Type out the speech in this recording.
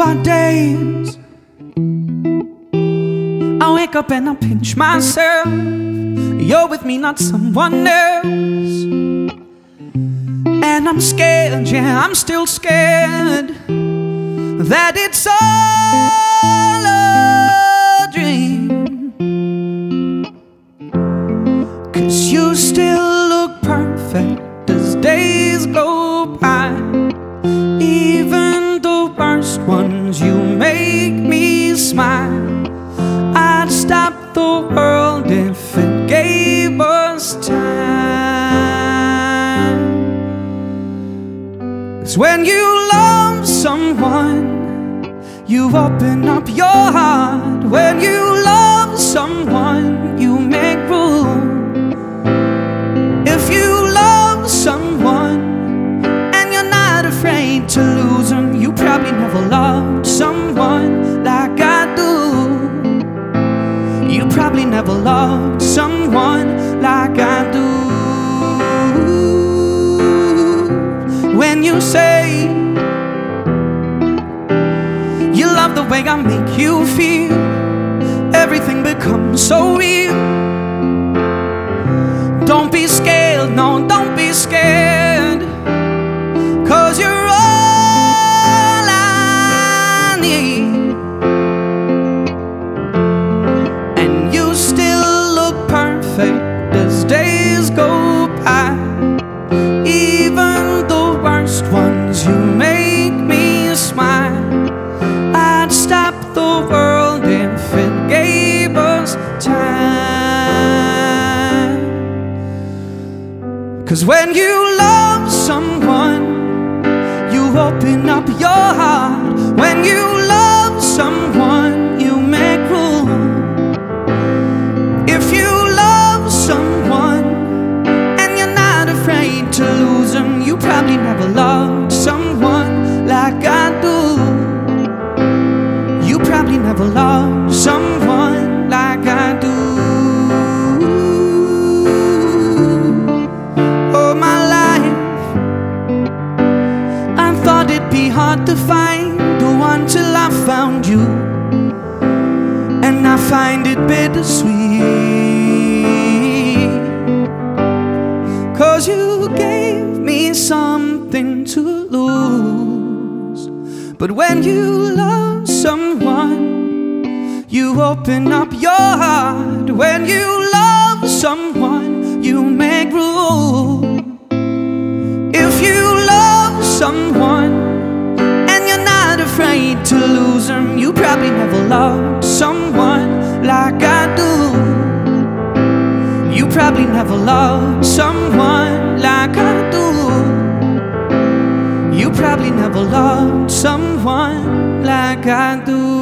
hard days, I wake up and I pinch myself. You're with me, not someone else. And I'm scared, yeah, I'm still scared that it's all a dream. 'Cause you still look perfect as days go by. Even the worst ones, you make me smile. I'd stop the world if it gave us time. 'Cause when you love someone, you open up your heart. When you love someone, you make room. If you love someone and you're not afraid to lose them, you probably never loved someone like I do. You probably never loved someone like I do. When you say you love the way I make you feel, everything becomes so real. Don't be scared, no, don't be scared, 'cause you're all I need. And you still look perfect as days go by. Even the worst ones, you make me smile. I'd stop the world if it gave us time. 'Cause when you love someone, you open up your heart. When you love someone, you make room. If you love someone and you're not afraid to lose them, you probably never loved someone like I do. You probably never loved someone like I do. Oh, my life, I thought it'd be hard to find the one till I found you. And I find it bittersweet, 'cause you gave me something to lose. But when you love someone, you open up your heart. When you love someone, you make room. If you love someone and you're not afraid to lose them, you probably never loved someone like I do. You probably never loved someone like I do. You probably never loved someone like I do.